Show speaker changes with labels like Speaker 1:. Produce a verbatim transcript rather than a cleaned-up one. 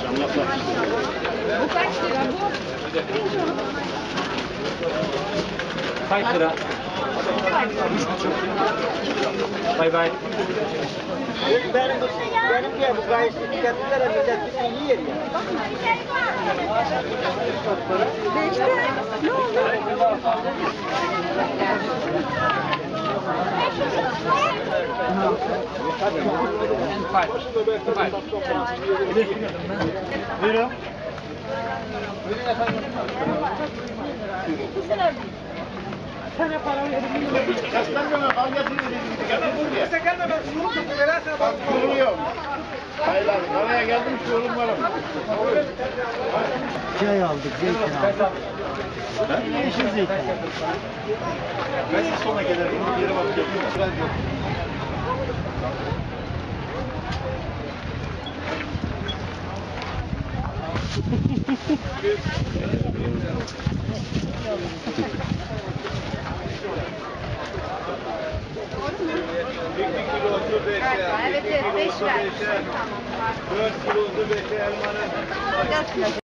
Speaker 1: Bu kaç lira bu?
Speaker 2: Kaç lira? Bay bay.
Speaker 3: Benim benim diye bu gayesi getirdiler millet bir yer ya.
Speaker 1: Beşte ne oldu?
Speaker 2: Buyurun.
Speaker 1: Sana para verin.
Speaker 4: Kastamonu bankasını ödedi. Sen gelme ben şunu tuttum. Velersen bak. Duruyor. Hayır abi. Araya geldim şu yolum var ama.
Speaker 3: Çay aldık, zeytin aldık. Yeşil zeytin.
Speaker 4: Ben siz sonra gelirim. Yere bakacağım.
Speaker 1: Evet evet beş ver.
Speaker 4: dört kilosu beşe elmanın.